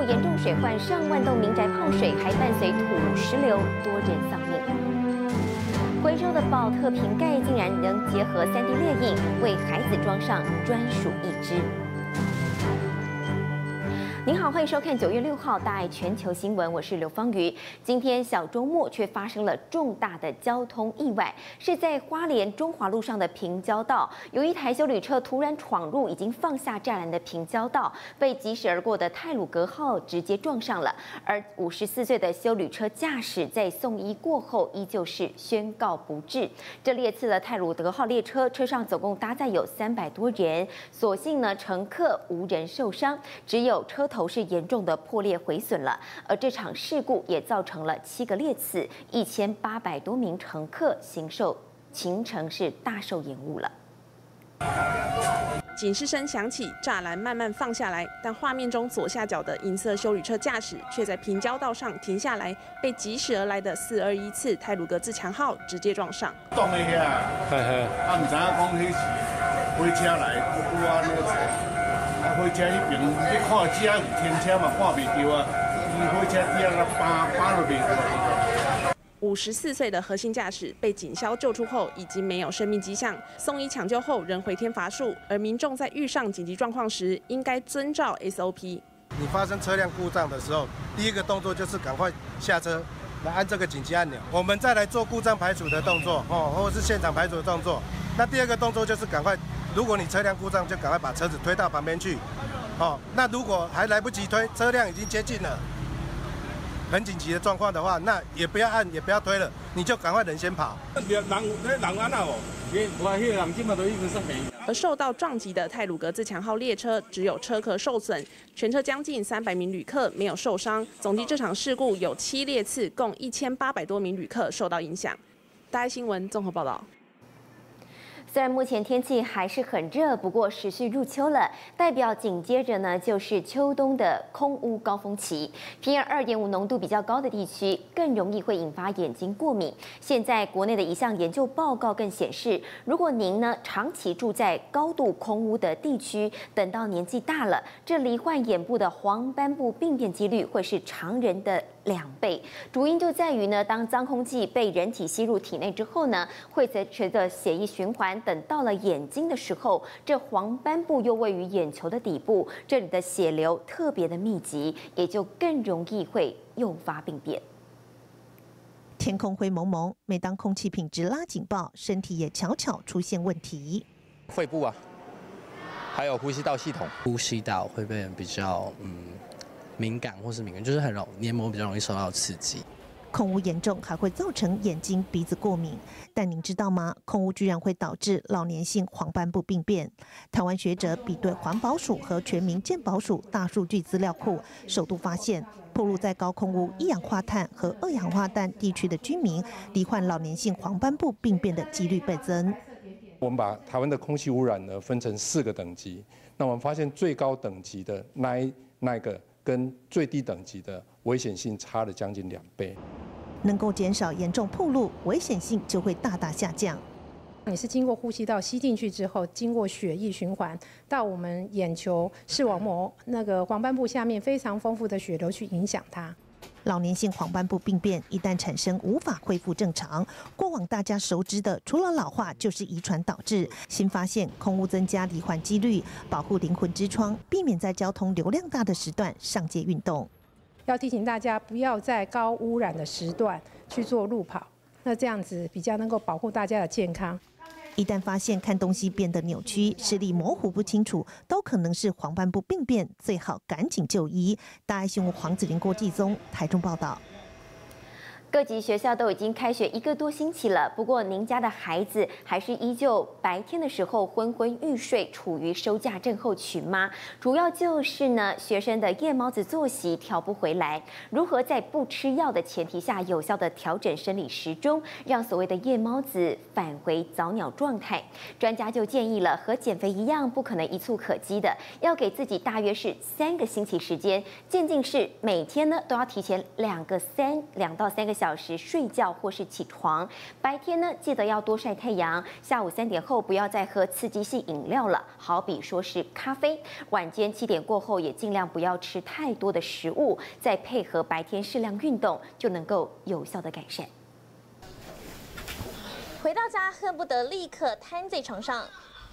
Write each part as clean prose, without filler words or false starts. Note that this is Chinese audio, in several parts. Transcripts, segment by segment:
严重水患，上万栋民宅泡水，还伴随土石流，多人丧命。回收的宝特瓶盖竟然能结合3D 列印，为孩子装上专属一只。 您好，欢迎收看9月6号大爱全球新闻，我是刘芳瑜。今天小周末却发生了重大的交通意外，是在花莲中华路上的平交道，有一台休旅车突然闯入已经放下栅栏的平交道，被疾驶而过的太鲁阁号直接撞上了。而54岁的休旅车驾驶在送医过后，依旧是宣告不治。这列次的太鲁阁号列车，车上总共搭载有300多人，所幸呢乘客无人受伤，只有车头是严重的破裂毁损了，而这场事故也造成了7个列次，1800多名乘客行程是大受延误了。 警示声响起，栅栏慢慢放下来，但画面中左下角的银色休旅车驾驶却在平交道上停下来，被疾驶而来的421次太鲁阁自强号直接撞上。 撞的遐，啊，唔知影讲迄是火车来，有安尼。 火车迄边，你看只有天车嘛，看袂到啊！伊火车底下扒都袂到。 54岁的何姓驾驶被警消救出后，已经没有生命迹象，送医抢救后仍回天乏术。而民众在遇上紧急状况时，应该遵照 SOP。 你发生车辆故障的时候，第一个动作就是赶快下车，来按这个紧急按钮，我们再来做故障排除的动作，或者是现场排除的动作。那第二个动作就是赶快。 如果你车辆故障，就赶快把车子推到旁边去。那如果还来不及推，车辆已经接近了，很紧急的状况的话，那也不要按，也不要推了，你就赶快人先跑。 而受到撞击的太鲁阁自强号列车只有车壳受损，全车将近300名旅客没有受伤。总计这场事故有7列次，共1800多名旅客受到影响。大爱新闻综合报道。 虽然目前天气还是很热，不过时序入秋了，代表紧接着呢就是秋冬的空污高峰期。PM2.5浓度比较高的地区更容易会引发眼睛过敏。现在国内的一项研究报告更显示，如果您呢长期住在高度空污的地区，等到年纪大了，这罹患眼部的黄斑部病变几率会是常人的2倍。主因就在于呢，当脏空气被人体吸入体内之后呢，会随着血液循环。 等到了眼睛的时候，这黄斑部又位于眼球的底部，这里的血流特别的密集，也就更容易会诱发病变。 天空灰蒙蒙，每当空气品质拉警报，身体也悄悄出现问题。 肺部啊，还有呼吸道系统， 呼吸道会变得比较敏感或是敏感，就是黏膜比较容易受到刺激。 空污严重还会造成眼睛、鼻子过敏，但您知道吗？空污居然会导致老年性黄斑部病变。台湾学者比对环保署和全民健保署大数据资料库，首度发现，暴露在高空污、一氧化碳和2氧化氮地区的居民，罹患老年性黄斑部病变的几率倍增。 我们把台湾的空气污染呢分成4个等级，那我们发现最高等级的那一个跟最低等级的危险性差了将近2倍。 能够减少严重暴露，危险性就会大大下降。 你是经过呼吸道吸进去之后，经过血液循环到我们眼球视网膜那个黄斑部下面非常丰富的血流去影响它。 老年性黄斑部病变一旦产生，无法恢复正常。过往大家熟知的，除了老化，就是遗传导致。新发现，空污增加罹患几率，保护灵魂之窗，避免在交通流量大的时段上街运动。 要提醒大家，不要在高污染的时段去做路跑，那这样子比较能够保护大家的健康。 一旦发现看东西变得扭曲、视力模糊不清楚，都可能是黄斑部病变，最好赶紧就医。大爱新闻黄子玲、郭继宗台中报道。 各级学校都已经开学1个多星期了，不过您家的孩子还是依旧白天的时候昏昏欲睡，处于收假症候群吗？主要就是呢，学生的夜猫子作息调不回来，如何在不吃药的前提下有效的调整生理时钟，让所谓的夜猫子返回早鸟状态？专家就建议了，和减肥一样，不可能一蹴可及的，要给自己大约是3个星期时间，渐进式每天呢都要提前2到3个小小时睡觉或是起床。白天呢，记得要多晒太阳。下午3点后不要再喝刺激性饮料了，好比说是咖啡。晚间7点过后也尽量不要吃太多的食物，再配合白天适量运动，就能够有效的改善。 回到家恨不得立刻瘫在床上。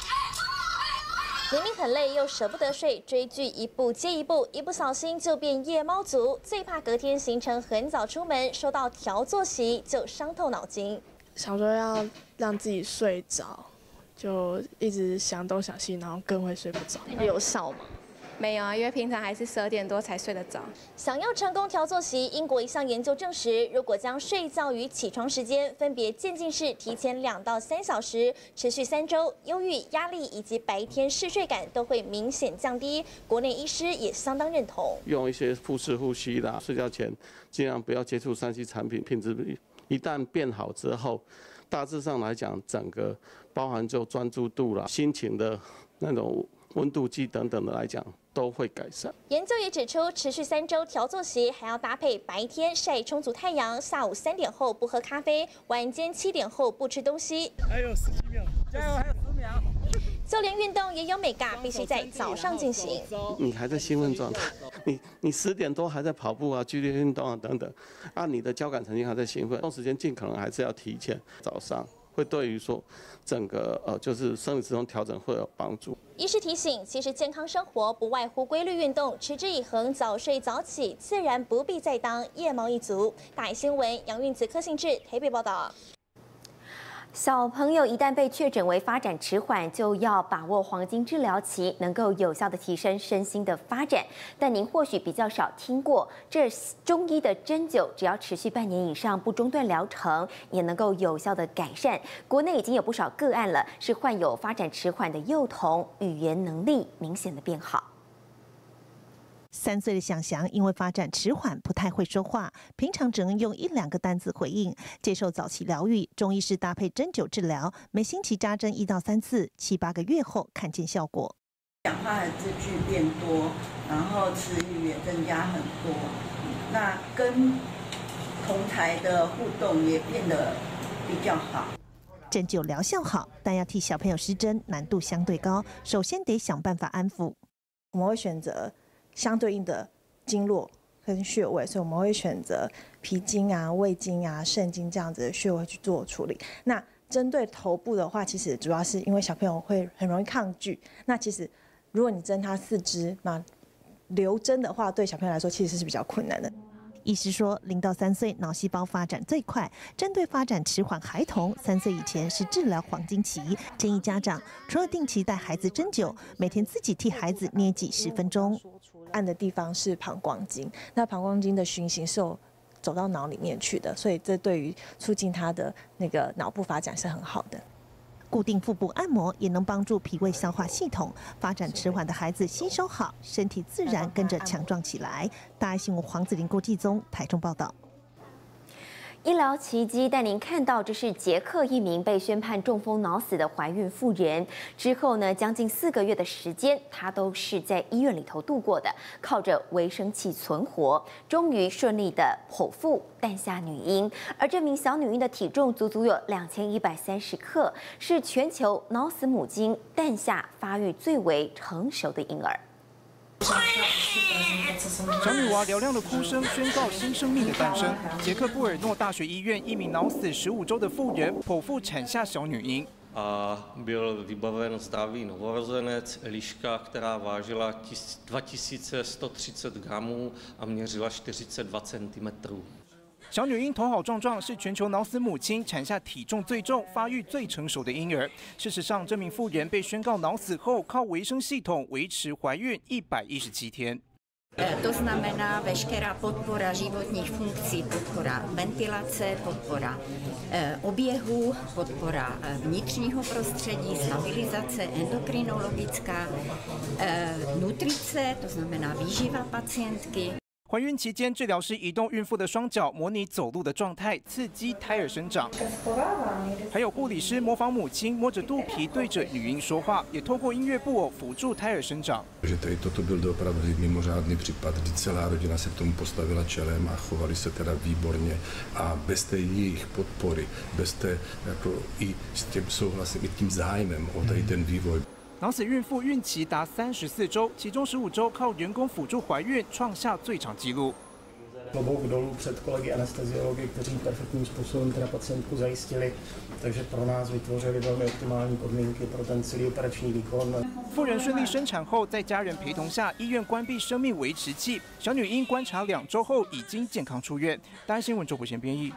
明明很累，又舍不得睡，追剧一部接一部，一不小心就变夜猫族。最怕隔天行程很早出门，收到调作息就伤透脑筋。 想说要让自己睡着，就一直想东想西，然后更会睡不着。有效吗？ 没有啊，因为平常还是12点多才睡得着。 想要成功调作息，英国一项研究证实，如果将睡觉与起床时间分别渐进式提前2到3小时，持续3周，忧郁、压力以及白天嗜睡感都会明显降低。国内医师也相当认同， 用一些腹式呼吸啦，睡觉前尽量不要接触3C 产品，品质一旦变好之后，大致上来讲，整个包含就专注度啦、心情的那种温度计等等的来讲，都会改善。 研究也指出，持续3周调作息，还要搭配白天晒充足太阳，下午3点后不喝咖啡，晚间7点后不吃东西。 还有10几秒，加油，还有10秒。 就连运动也有美感，必须在早上进行。 你还在兴奋状态，你10点多还在跑步啊、剧烈运动啊等等，你的交感神经还在兴奋，动时间尽可能还是要提前早上。会对于说整个就是生理时钟调整会有帮助。 医师提醒，其实健康生活不外乎规律运动，持之以恒，早睡早起，自然不必再当夜猫一族。大爱新闻杨运慈、柯信志台北报道。 小朋友一旦被确诊为发展迟缓，就要把握黄金治疗期，能够有效的提升身心的发展。但您或许比较少听过，这中医的针灸只要持续半年以上，不中断疗程，也能够有效的改善。国内已经有不少个案了，是患有发展迟缓的幼童语言能力明显的变好。 3岁的想翔因为发展迟缓，不太会说话，平常只能用1、2个单字回应。接受早期疗愈，中医师搭配针灸治疗，每星期扎针1到3次，7、8个月后看见效果。 讲话的字句变多，然后词语也增加很多，那跟同台的互动也变得比较好。 针灸疗效好，但要替小朋友施针难度相对高，首先得想办法安抚。 我们会选择相对应的经络跟穴位，所以我们会选择脾经啊、胃经啊、肾经这样子的穴位去做处理。那针对头部的话，其实主要是因为小朋友会很容易抗拒。那其实如果你针他4支，那留针的话，对小朋友来说其实是比较困难的。 医师说，0到3岁脑细胞发展最快，针对发展迟缓孩童，3岁以前是治疗黄金期。建议家长除了定期带孩子针灸，每天自己替孩子捏几10分钟。 按的地方是膀胱经，那膀胱经的循行是有走到脑里面去的，所以这对于促进他的那个脑部发展是很好的。 固定腹部按摩也能帮助脾胃消化系统，发展迟缓的孩子吸收好，身体自然跟着强壮起来。大爱新闻黄子玲、郭继宗台中报道。 医疗奇迹带您看到，这是捷克一名被宣判中风脑死的怀孕妇人。之后呢，将近4个月的时间，她都是在医院里头度过的，靠着维生器存活，终于顺利的剖腹诞下女婴。而这名小女婴的体重足足有2130克，是全球脑死母亲诞下发育最为成熟的婴儿。 小女娃嘹亮的哭声宣告新生命的诞生。捷克布尔诺大学医院一名脑死15周的妇人剖腹产下小女婴。 Byl vybaven zdravý novorozenec, Eliška, která vážila 2130 gramů a měřila 42 centimetrů。 小女婴头好壮壮，是全球脑死母亲产下体重最重、发育最成熟的婴儿。事实上，这名妇人被宣告脑死后，靠维生系统维持怀孕117天。 To znamená veškerá podpora životních funkcí, podpora ventilace, podpora oběhu, podpora vnitřního prostředí, stabilizace endokrinologická, nutrice, to znamená výživa pacientky. 怀孕期间，治疗师移动孕妇的双脚，模拟走路的状态，刺激胎儿生长。还有护理师模仿母亲摸着肚皮对着女婴说话，也透过音乐布偶辅助胎儿生长。 Že tady toto byl opravdu mimořádný případ, kdy celá rodina se k tomu postavila čelem a chovali se teda výborně a bez té jejich podpory, bez té jako i s tím souhlasem, i tím zájmem o tady ten vývoj. 脑死孕妇孕期达34周，其中15周靠人工辅助怀孕，创下最长纪录。 Klobouk dolů před kolegy anesteziology, kteří perfektním způsobem teda pacientku zajistili, takže pro nás vytvořili velmi optimální podmínky pro ten celý operační výkon. 妇人顺利生产后，在家人陪同下，医院关闭生命维持器，小女婴观察2周后已经健康出院。大新闻周国贤编译。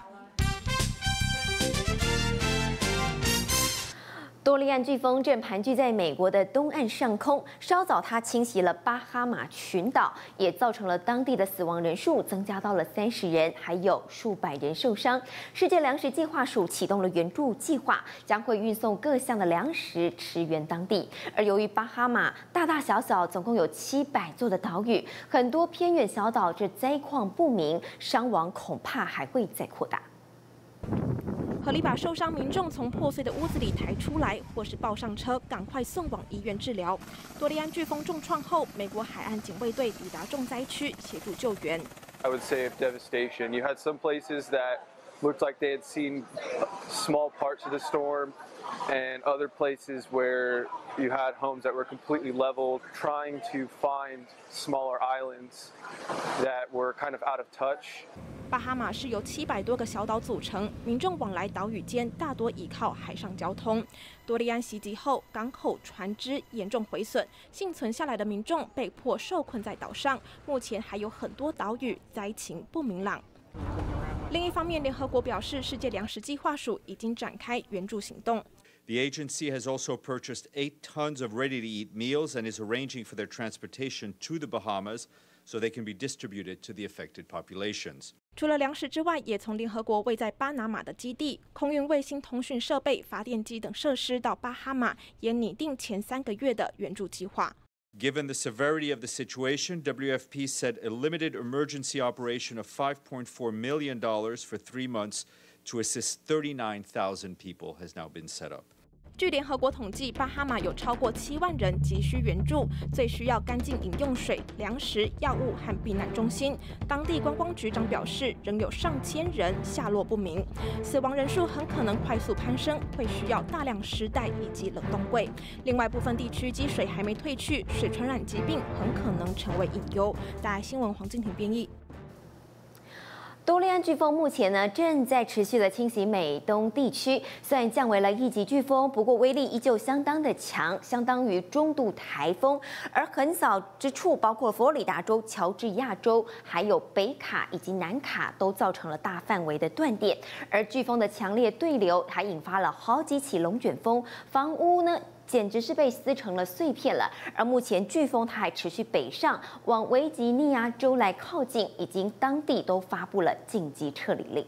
多利安飓风正盘踞在美国的东岸上空，稍早它侵袭了巴哈马群岛，也造成了当地的死亡人数增加到了30人，还有数百人受伤。世界粮食计划署启动了援助计划，将会运送各项的粮食驰援当地。而由于巴哈马大大小小总共有700座的岛屿，很多偏远小岛这灾况不明，伤亡恐怕还会再扩大。 合力把受伤民众从破碎的屋子里抬出来，或是抱上车，赶快送往医院治疗。多利安飓风重创后，美国海岸警卫队抵达重灾区协助救援。 I would say of devastation. You had some places that looked like they had seen small parts of the storm, and other places where you had homes that were completely leveled, trying to find smaller islands that were kind of out of touch. 巴哈马是由700多个小岛组成，民众往来岛屿间大多依靠海上交通。多利安袭击后，港口、船只严重毁损，幸存下来的民众被迫受困在岛上。目前还有很多岛屿灾情不明朗。另一方面，联合国表示，世界粮食计划署已经展开援助行动。 The agency has also purchased 8 tons of ready-to-eat meals and is arranging for their transportation to the Bahamas so they can be distributed to the affected populations. 除了粮食之外，也从联合国位在巴拿马的基地、空运卫星通讯设备、发电机等设施到巴哈马，也拟定前3个月的援助计划。 Given the severity of the situation, WFP said a limited emergency operation of $5.4 million for 3 months to assist 39,000 people has now been set up. 据联合国统计，巴哈马有超过7万人急需援助，最需要干净饮用水、粮食、药物和避难中心。当地观光局长表示，仍有上千人下落不明，死亡人数很可能快速攀升，会需要大量尸袋以及冷冻柜。另外，部分地区积水还没退去，水传染疾病很可能成为隐忧。大新闻黄静婷编译。 多利安飓风目前呢正在持续的侵袭美东地区，虽然降为了1级飓风，不过威力依旧相当的强，相当于中度台风。而横扫之处包括佛罗里达州、乔治亚州，还有北卡以及南卡，都造成了大范围的断电。而飓风的强烈对流还引发了好几起龙卷风，房屋呢简直是被撕成了碎片了。而目前飓风它还持续北上，往维吉尼亚州来靠近，已经当地都发布了紧急撤离令。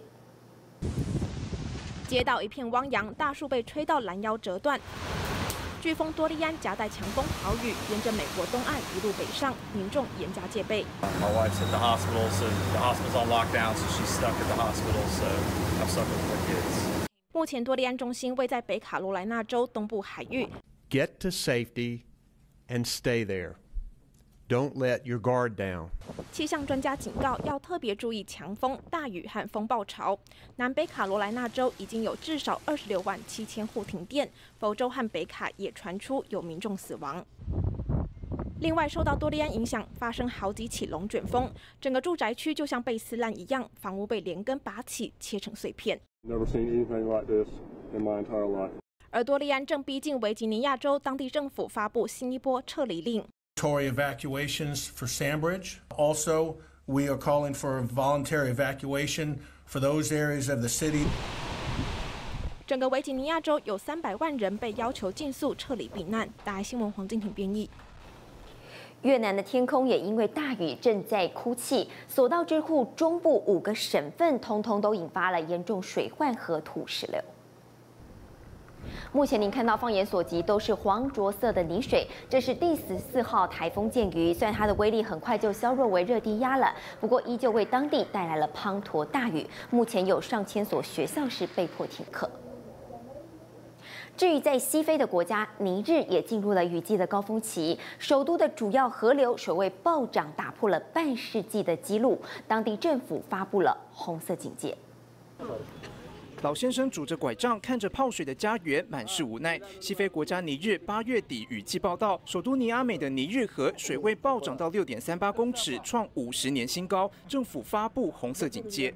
街道一片汪洋，大树被吹到拦腰折断。飓风多利安夹带强风豪雨，沿着美国东岸一路北上，民众严加戒备。 My wife's at the hospital, so the hospital's on lockdown, so she's stuck at the hospital, so I'm stuck with my kids. 目前多利安中心位在北卡罗来纳州东部海域。 Get to safety and stay there. Don't let your guard down. 气象专家警告，要特别注意强风、大雨和风暴潮。南北卡罗来纳州已经有至少26万7千户停电，佛州和北卡也传出有民众死亡。另外，受到多利安影响，发生好几起龙卷风，整个住宅区就像被撕烂一样，房屋被连根拔起，切成碎片。 Never seen anything like this in my entire life. 而多利安正逼近维吉尼亚州，当地政府发布新一波撤离令。 Evacuations for Sandbridge. Also, we are calling for voluntary evacuation for those areas of the city. 整个维吉尼亚州有300万人被要求尽速撤离避难。大爱新闻黄静婷编译。 越南的天空也因为大雨正在哭泣，所到之处，中部5个省份通通都引发了严重水患和土石流。 目前您看到放眼所及都是黄浊色的泥水，这是第14号台风剑鱼，虽然它的威力很快就削弱为热低压了，不过依旧为当地带来了滂沱大雨，目前有上千所学校是被迫停课。至于在西非的国家，尼日也进入了雨季的高峰期，首都的主要河流水位暴涨，打破了半世纪的纪录，当地政府发布了红色警戒。 老先生拄着拐杖，看着泡水的家园，满是无奈。西非国家尼日8月底雨季报道，首都尼阿美的尼日河水位暴涨到6.38公尺，创50年新高。政府发布红色警戒。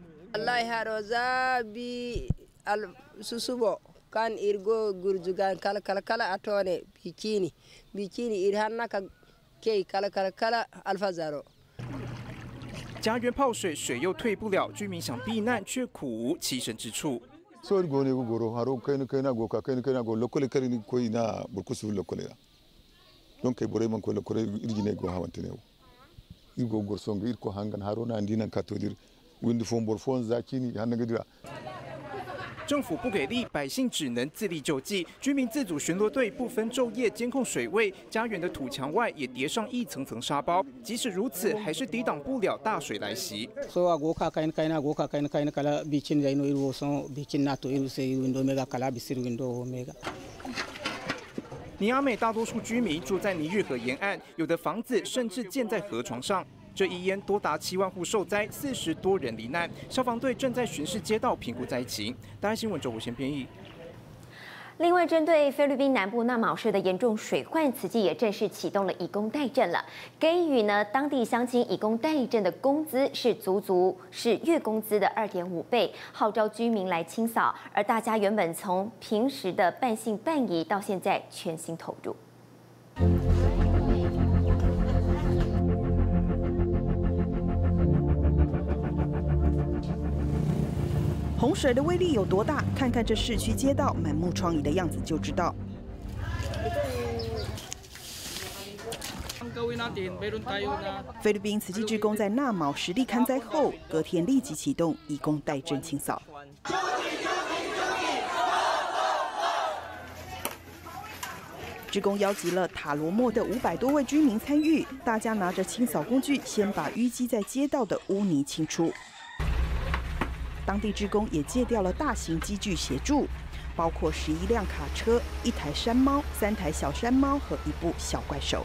kan irgo gurjugan kala atone bikini irhanna ka kei kala alfazaro。 家园泡水，水又退不了，居民想避难却苦无栖身之处。 So go ne go ro haro kaina go ka kaina go lokole karini ko ina burkusu lokole ya. Donc kay bore man ko lokole irgine go hawantene. Irgo gor songa irko hangan harona andina katodir windi fombor fon zakini hanagadira。 政府不给力，百姓只能自力救济。居民自组巡逻队不分昼夜监控水位，家园的土墙外也叠上一层层沙包。即使如此，还是抵挡不了大水来袭。 So go ka kain kala bichin dai no iru so bichin na to iru se window mega kala bisir window mega。 尼阿美大多数居民住在尼日河沿岸，有的房子甚至建在河床上。这一淹多达7万户受灾，40多人罹难。消防队正在巡视街道，评估灾情。大安新闻周武贤编译。 另外，针对菲律宾南部纳卯市的严重水患，慈济也正式启动了以工代赈了，给予当地乡亲以工代赈的工资是足是月工资的2.5倍，号召居民来清扫。而大家原本从平时的半信半疑，到现在全心投入。 洪水的威力有多大？看看这市区街道满目疮痍的样子就知道。菲律宾慈济志工在纳卯实地勘灾后，隔天立即启动以工代赈清扫。志工邀集了塔罗莫的500多位居民参与，大家拿着清扫工具，先把淤积在街道的污泥清出。当地志工也借调了大型机具协助，包括11辆卡车、1台山猫、3台小山猫和1部小怪兽。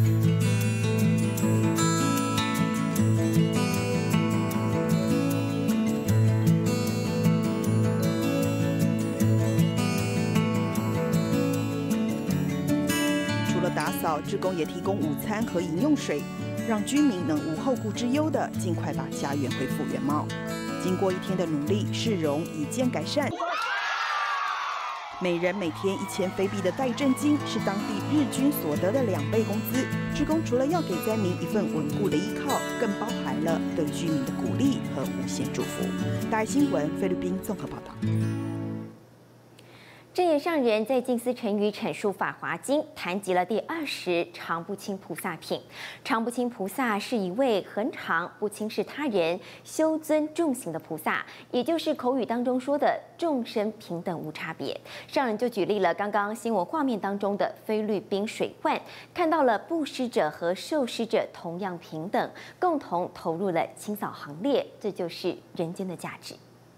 除了打扫，志工也提供午餐和饮用水，让居民能无后顾之忧地尽快把家园恢复原貌。经过1天的努力，市容已见改善。每人每天1000菲币的代赈金是当地日均所得的2倍工资。志工除了要给灾民一份稳固的依靠，更包含了对居民的鼓励和无限祝福。大爱新闻菲律宾综合报道。 正言上人在静思沉语阐述《法华经》，谈及了第20常不轻菩萨品。常不轻菩萨是一位恒常不轻视他人、修尊重行的菩萨，也就是口语当中说的众生平等无差别。上人就举例了刚刚新闻画面当中的菲律宾水患，看到了布施者和受施者同样平等，共同投入了清扫行列，这就是人间的价值。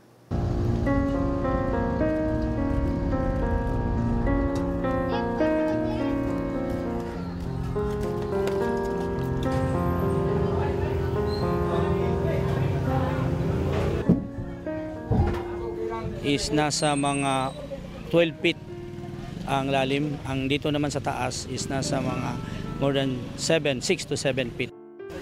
Is nasa mga 12 feet ang lalim. Ang dito naman sa taas is nasa mga more than 6 to 7 feet.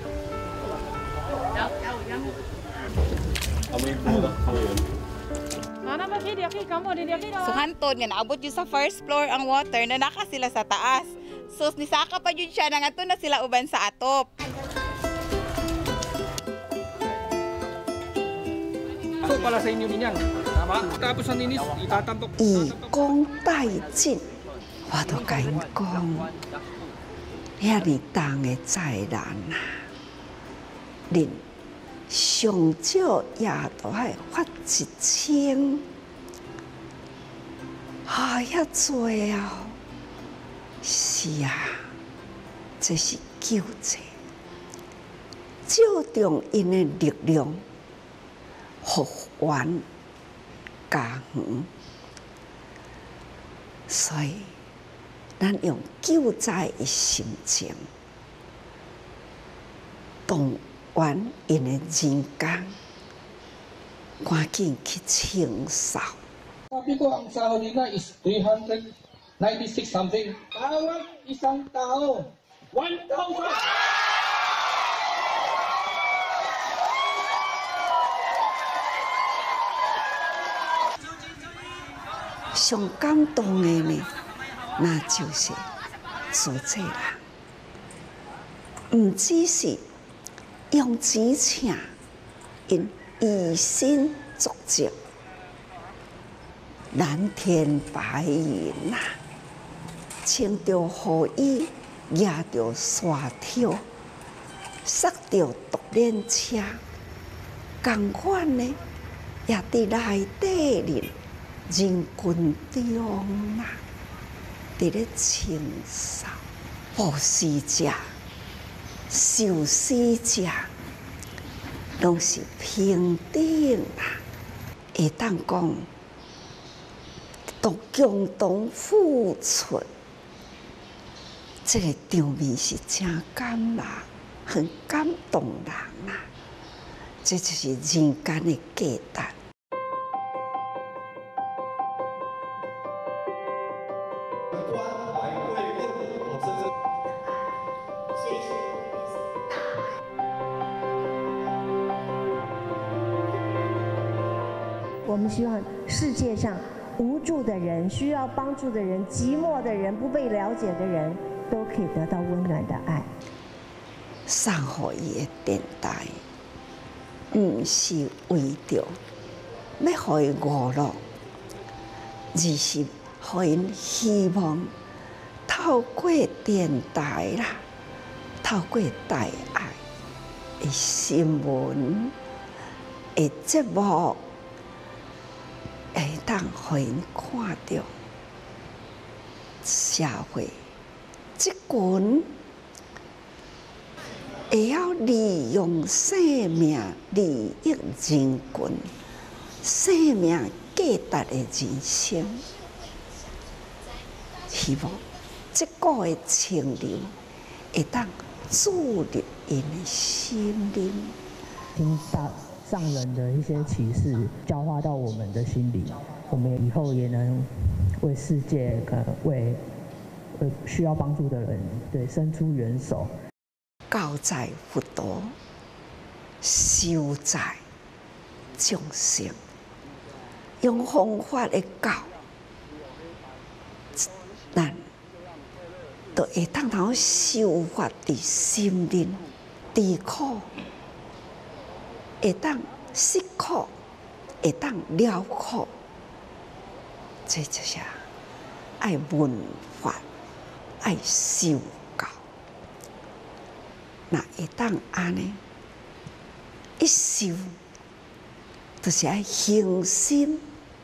So hantod nga naabot yun sa first floor ang water na naka sila sa taas. So nisaka pa yun siya nang ato na sila uban sa atop. 以工代赈，我都甲因讲，遐尼重的灾难啊，恁上少也都爱发1000， 遐多啊！是啊，这是救济，照中因的力量，复原家园。所以，咱用救灾的心情，动员因的人工，赶紧去清扫。 Sabi ko ang sahod nila is 396 something. Bawat isang tao, 1,000! 上感动的呢，那就是做这人，唔只是用钱请因以身作则。蓝天白云呐，穿着雨衣，压着沙条，塞着独轮车，同款呢，也伫内底人群中呐，伫咧清扫，护士者、受死者，拢是平等啦，会当讲。都共同付出，这个场面是真感人，很感动人啊！这就是人间的价值。 我们希望世界上。无助的人、需要帮助的人、寂寞的人、不被了解的人，都可以得到温暖的爱。 送予伊的电台，唔是为着要互伊娱乐，而是互因希望透过电台啦，透过大爱的新闻的节目。会当互因看到社会这群会晓利用生命利益人群、生命价值的人生，希望这股的清流会当注入因的心灵。 上人的一些启示教化到我们的心里，我们以后也能为世界，为需要帮助的人，对，伸出援手。 教在辅导，修在众生，用方法的教，咱就会当头修法伫心灵，治苦。会当息苦，会当了苦，这就是爱文化，爱修教。那会当安尼一修，就是爱恒心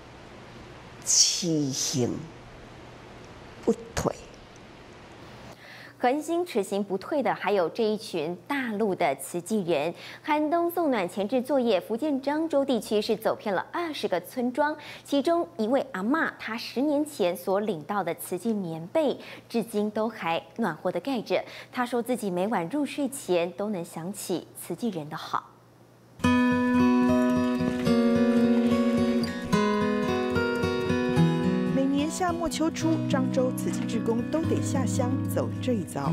持行不退。 恒心持行不退的，还有这一群大陆的慈济人。寒冬送暖前置作业，福建漳州地区是走遍了20个村庄，其中一位阿嬷，她10年前所领到的慈济棉被，至今都还暖和的盖着。她说自己每晚入睡前都能想起慈济人的好。 夏末秋初，漳州慈济志工都得下乡走这一遭。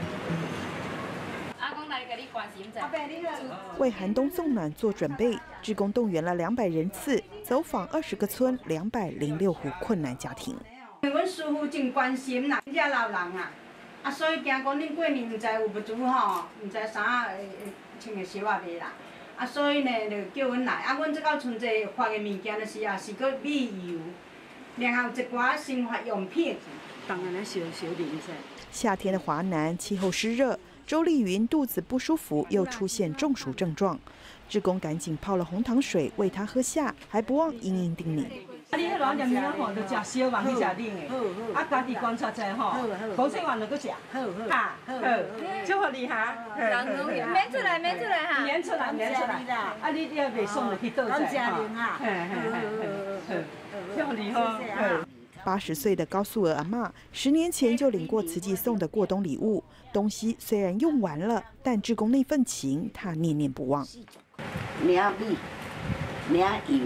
为寒冬送暖做准备，志工动员了200人次，走访20个村，206户困难家庭。 阮师傅真关心啦，遮老人啊，所以惊讲恁过年唔知有物资吼，唔知啥会穿个烧啊袂啦，所以呢就叫阮来，阮这到村这发的物件就是是个米油。然后一寡生活用品，当然小零食。 夏天的华南气候湿热，周丽云肚子不舒服，又出现中暑症状。志工赶紧泡了红糖水喂她喝下，还不忘殷殷叮咛。 你迄两点面吼，就食小饭去食冷的，家己观察者吼，无吃完就搁食，好，祝福你哈， 免出来哈， 免出来，你要袂爽就去倒在哈，祝福你哈。 80岁的高素娥阿嬷10年前就领过慈济送的过冬礼物，东西虽然用完了，但志工那份情她念念不忘。 领米，领油，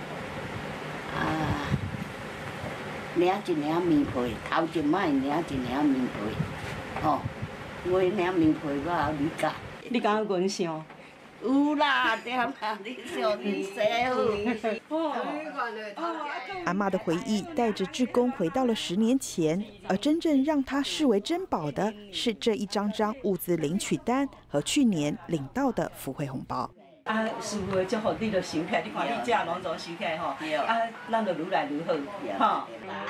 领一领棉被，头一摆领一领棉被，吼，我领棉被我也理解。 你敢有阮想？ 有啦，对啦，你想你谁？ 阿嬷的回忆带着志工回到了10年前，而真正让她视为珍宝的是这一张张物资领取单和去年领到的福惠红包。 师傅的祝福你就收起来，你看你这拢总收起来吼，咱就愈来愈好，吼。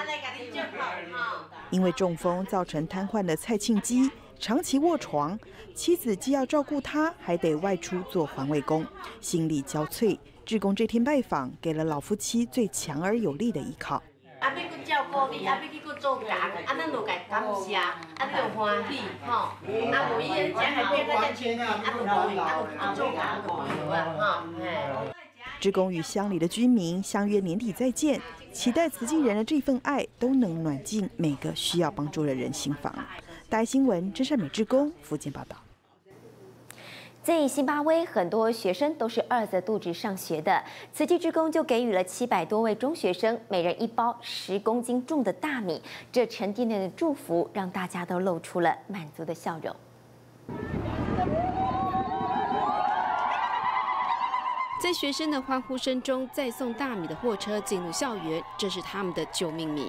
因为中风造成瘫痪的蔡庆基，长期卧床，妻子既要照顾他，还得外出做环卫工，心力交瘁。志工这天拜访，给了老夫妻最强而有力的依靠。 要去照顾你，要去做工，咱就该感谢，你就欢喜，吼。无伊迄只海边那只青就做工吼。 志工与乡里的居民相约年底再见，期待慈济人的这份爱都能暖进每个需要帮助的人心房。大爱新闻，真善美志工福建报道。 在辛巴威，很多学生都是饿着肚子上学的，慈济志工就给予了700多位中学生每人1包10公斤重的大米，这沉甸甸的祝福让大家都露出了满足的笑容。 在学生的欢呼声中，载送大米的货车进入校园，这是他们的救命米。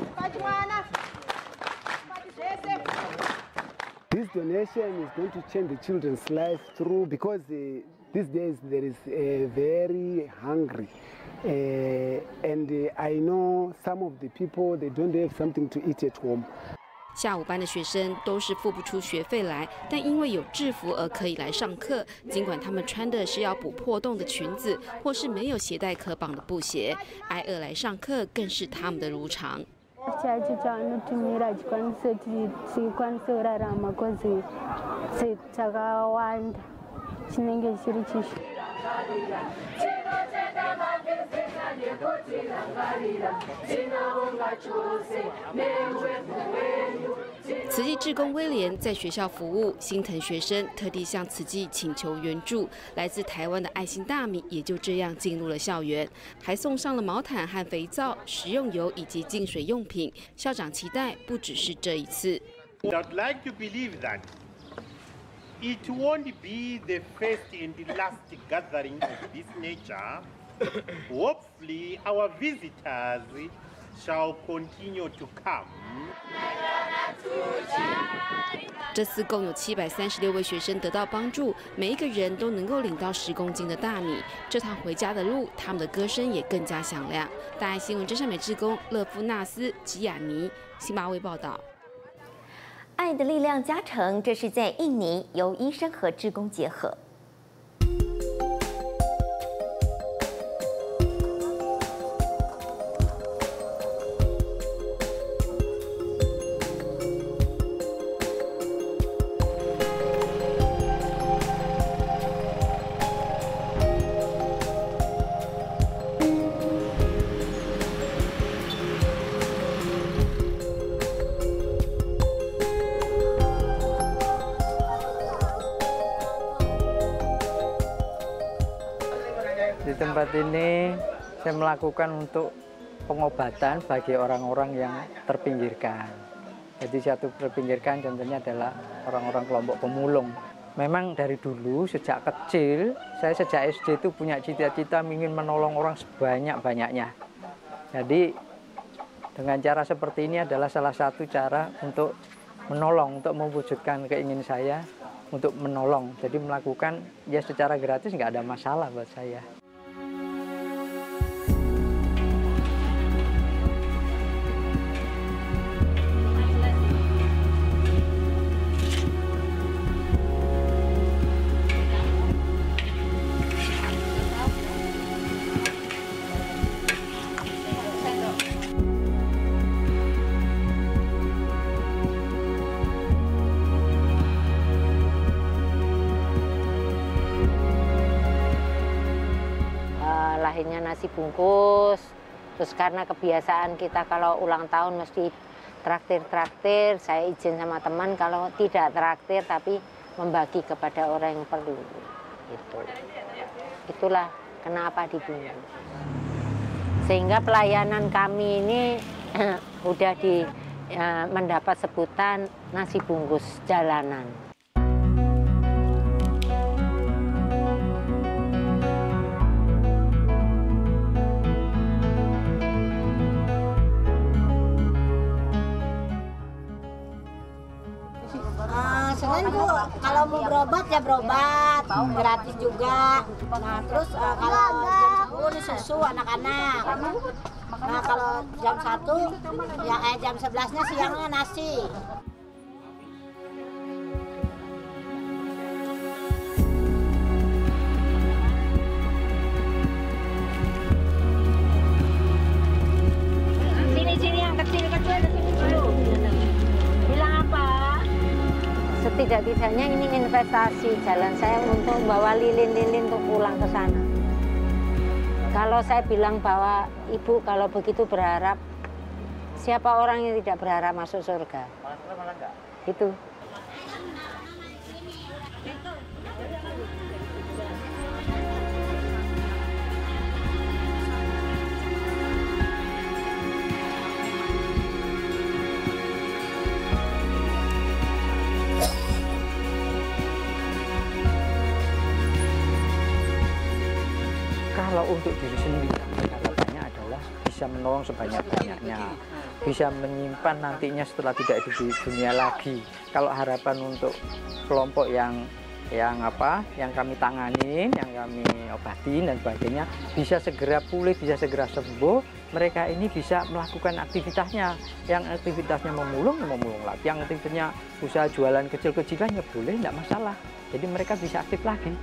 This donation is going to change the children's life through because these days there is very hungry, and I know some of the people they don't have something to eat at home. 下午班的学生都是付不出学费来，但因为有制服而可以来上课。尽管他们穿的是要补破洞的裙子，或是没有鞋带可绑的布鞋，挨饿来上课更是他们的如常。慈济志工威廉在学校服务，心疼学生，特地向慈济请求援助。来自台湾的爱心大米也就这样进入了校园，还送上了毛毯和肥皂、食用油以及净水用品。校长期待不只是这一次。 I'd like to believe that it won't be the first and the last gathering of this nature. Hopefully, our visitors shall continue to come. 这次共有736位学生得到帮助，每一个人都能够领到10公斤的大米。这趟回家的路，他们的歌声也更加响亮。大爱新闻真善美志工勒夫纳斯吉亚尼，辛巴威报道。 爱的力量加成，这是在印尼由医生和志工结合。 Di tempat ini saya melakukan untuk pengobatan bagi orang-orang yang terpinggirkan. Jadi satu terpinggirkan contohnya adalah orang-orang kelompok pemulung. Memang dari dulu sejak kecil, saya sejak SD itu punya cita-cita ingin menolong orang sebanyak-banyaknya. Jadi dengan cara seperti ini adalah salah satu cara untuk menolong, untuk mewujudkan keinginan saya untuk menolong. Jadi melakukan ya secara gratis nggak ada masalah buat saya. nasi bungkus. Terus karena kebiasaan kita kalau ulang tahun mesti traktir, saya izin sama teman kalau tidak traktir tapi membagi kepada orang yang perlu. Gitu. Itulah kenapa dibungkus. Sehingga pelayanan kami ini udah mendapat sebutan nasi bungkus jalanan. Senang Bu, kalau mau berobat ya berobat, gratis juga. Nah terus kalau jam 10 susu anak-anak. Nah kalau jam 1, ya jam 11-nya siangnya nasi. Sini yang kecil-kecil dulu. Bilang apa? Setidak-tidaknya ini investasi jalan saya untuk bawa lilin-lilin untuk pulang ke sana. Kalau saya bilang bahwa ibu kalau begitu berharap, siapa orang yang tidak berharap masuk surga? Malah enggak. Itu. Kalau untuk diri sendiri, harapannya adalah bisa menolong sebanyak-banyaknya, bisa menyimpan nantinya setelah tidak hidup di dunia lagi. Kalau harapan untuk kelompok yang kami tanganin, yang kami obatin dan sebagainya, bisa segera pulih, bisa segera sembuh, mereka ini bisa melakukan aktivitasnya. Yang aktivitasnya memulung lagi, yang aktivitasnya usaha jualan kecil-kecilan ya boleh, tidak masalah. Jadi mereka bisa aktif lagi.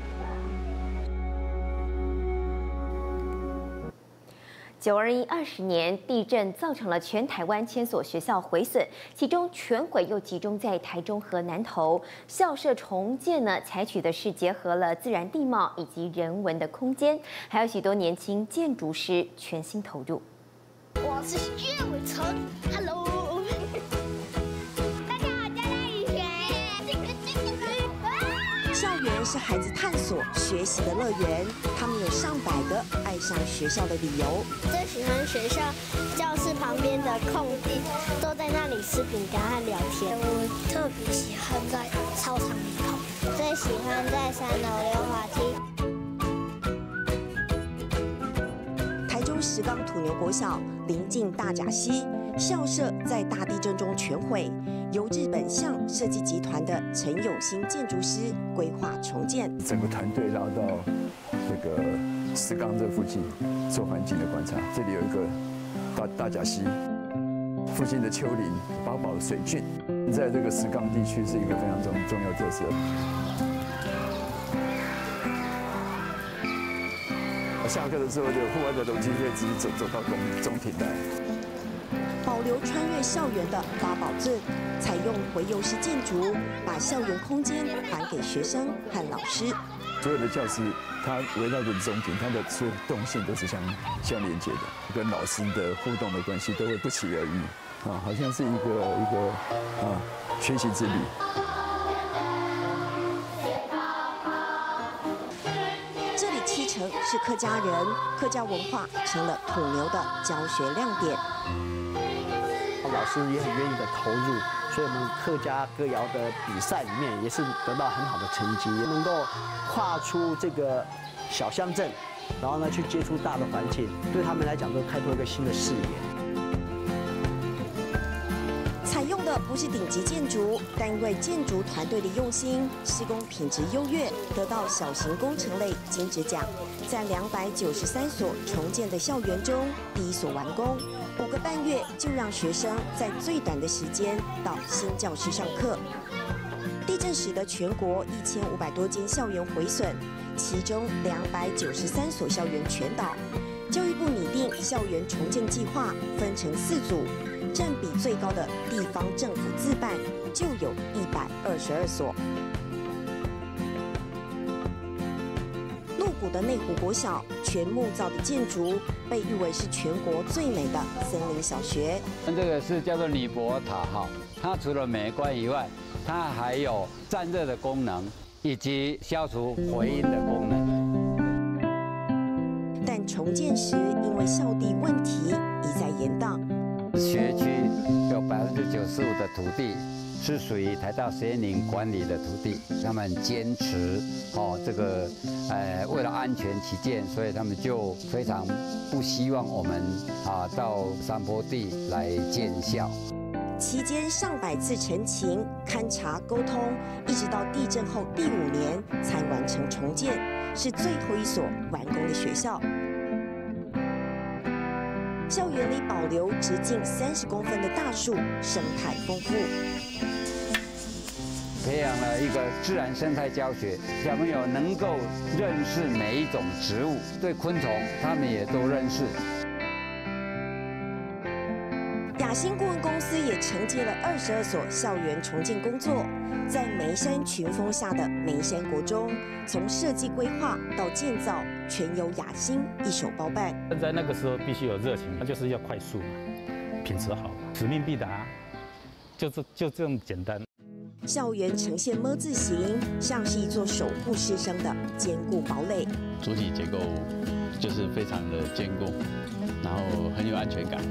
921年地震造成了全台湾1000所学校毁损，其中全毁又集中在台中和南投。校舍重建呢，采取的是结合了自然地貌以及人文的空间，还有许多年轻建筑师全心投入。 我是薛伟成 ，Hello。大家好，叫赖雨璇。 校园是孩子探索学习的乐园，他们有上百个爱上学校的理由。 最喜欢学校教室旁边的空地，都在那里吃饼干和聊天。我特别喜欢在操场里跑，最喜欢在3楼溜滑梯。 台中石冈土牛国小临近大甲溪，校舍在大地震中全毁，由日本象设计集团的陈永兴建筑师规划重建。 整个团队绕到这个石冈这附近做环境的观察，这里有一个大甲溪，附近的丘陵、八宝水郡，在这个石冈地区是一个非常重要特色。下课的时候，就户外的楼梯可以直接走到中庭来。 保留穿越校园的八宝镇，采用回游式建筑，把校园空间还给学生和老师。 所有的教室，它围绕着中庭，它的所有动线都是相连接的，跟老师的互动的关系都会不期而遇，好像是一个学习之旅。 这里70%是客家人，客家文化成了土牛的教学亮点。 老师也很愿意的投入，所以我们客家歌谣的比赛里面也是得到很好的成绩，能够跨出这个小乡镇，然后呢去接触大的环境，对他们来讲都开拓一个新的视野。 采用的不是顶级建筑，但因为建筑团队的用心，施工品质优越，得到小型工程类金质奖。在293所重建的校园中，第一所完工，5个半月就让学生在最短的时间到新教室上课。地震时的全国1500多间校园毁损，其中293所校园全倒。教育部拟定校园重建计划，分成4组。占比最高的地方政府自办就有122所。鹿谷的内湖国小全木造的建筑，被誉为是全国最美的森林小学。 这个是叫做女博塔哈，它除了美观以外，它还有散热的功能，以及消除回音的功能。 但重建时因为校地问题一再延宕。 学区有95%的土地是属于台大实验林管理的土地，他们坚持这个为了安全起见，所以他们就非常不希望我们到山坡地来建校。 期间上百次陈情、勘察、沟通，一直到地震后第5年才完成重建，是最后一所完工的学校。校园里保留直径30公分的大树，生态丰富。 培养了一个自然生态教学，小朋友能够认识每一种植物，对昆虫他们也都认识。 雅欣顾问公司也承接了22所校园重建工作，在眉山群峰下的眉山国中，从设计规划到建造，全由雅欣一手包办。 在那个时候必须有热情，就是要快速嘛，品质好，使命必达，就这么简单。 校园呈现么字形，像是一座守护师生的坚固堡垒。 主体结构就是非常的坚固，然后很有安全感。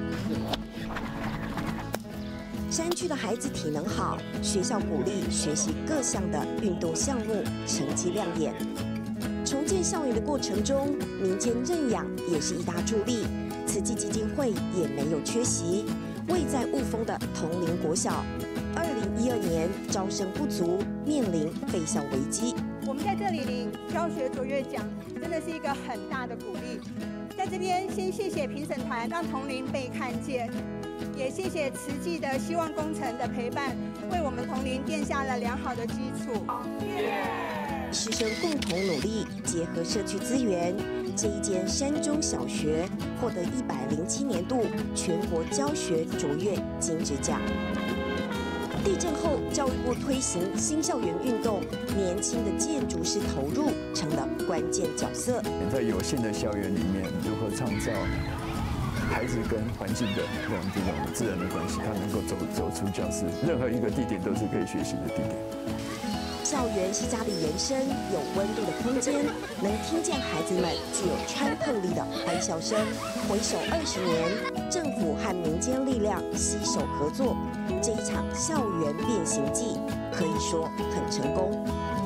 山区的孩子体能好，学校鼓励学习各项的运动项目，成绩亮眼。重建校园的过程中，民间认养也是一大助力。慈济基金会也没有缺席。位在雾峰的桐林国小，2012年招生不足，面临废校危机。 我们在这里领教学卓越奖，真的是一个很大的鼓励。在这边先谢谢评审团，让桐林被看见。也谢谢慈济的希望工程的陪伴，为我们桐林奠下了良好的基础。 师生共同努力，结合社区资源，这一间山中小学获得107年度全国教学卓越金质奖。地震后，教育部推行新校园运动，年轻的建筑师投入成了关键角色。 在有限的校园里面，如何创造孩子跟环境的这种自然的关系，他能够走出教室，任何一个地点都是可以学习的地点。 校园是家里延伸，有温度的空间，能听见孩子们具有穿透力的欢笑声。回首20年，政府和民间力量携手合作，这一场校园变形记可以说很成功。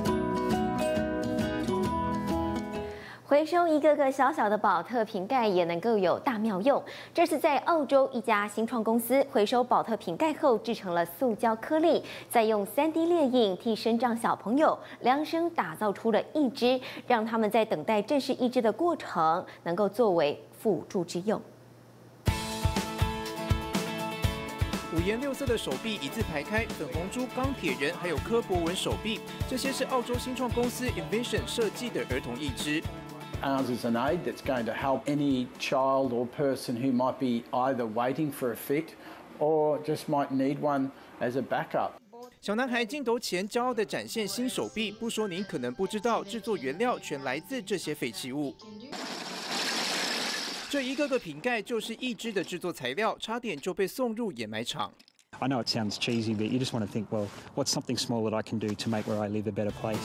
回收一个个小小的宝特瓶盖也能够有大妙用。这是在澳洲一家新创公司回收宝特瓶盖后制成了塑胶颗粒，再用3D 列印替身障小朋友量身打造出了义肢，让他们在等待正式义肢的过程能够作为辅助之用。 5颜6色的手臂一字排开，粉红猪、钢铁人，还有柯博文手臂，这些是澳洲新创公司 Envision 设计的儿童义肢。 Ours is an aid that's going to help any child or person who might be either waiting for a fit or just might need one as a backup. 小男孩镜头前骄傲地展现新手臂，不说您可能不知道，制作原料全来自这些废弃物。这一个个瓶盖就是义肢的制作材料，差点就被送入掩埋场。 I know it sounds cheesy, but you just want to think, well, what's something small that I can do to make where I live a better place?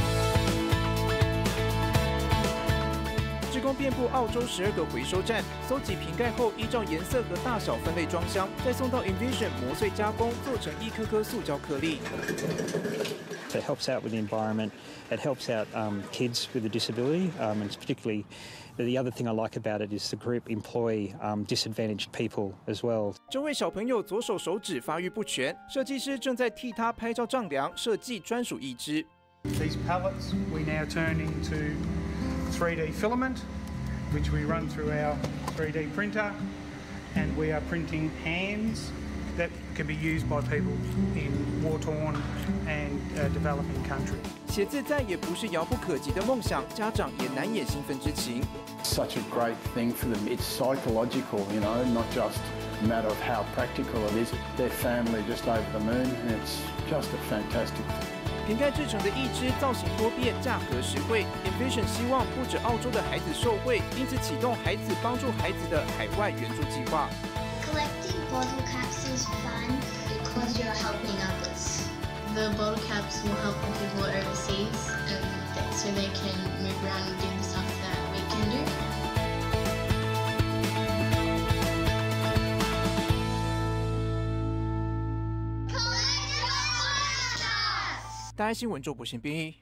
志工遍布澳洲12个回收站，搜集瓶盖后，依照颜色和大小分类装箱，再送到 Envision 磨碎加工，做成一颗颗塑胶颗粒。 It helps out with the environment. It helps out kids with a disability, and particularly the other thing I like about it is the group employ disadvantaged people as well. 这位小朋友左手手指发育不全，设计师正在替他拍照丈量，设计专属义肢。 These pellets we now turn into 3D filament, which we run through our 3D printer, and we are printing hands that can be used by people in war-torn and developing countries. 写字再也不是遥不可及的梦想，家长也难掩兴奋之情。 Such a great thing for them. It's psychological, you know, not just a matter of how practical it is. Their family just over the moon, and it's just a fantastic thing. 瓶盖制成的一支造型多变、价格实惠。Envision 希望不止澳洲的孩子受惠，因此启动孩子帮助孩子的海外援助计划。 Collecting bottle caps is fun because you're helping others. The bottle caps will help the people overseas, so they can move around and do the stuff that we can do. 大爱新闻周博宪编译。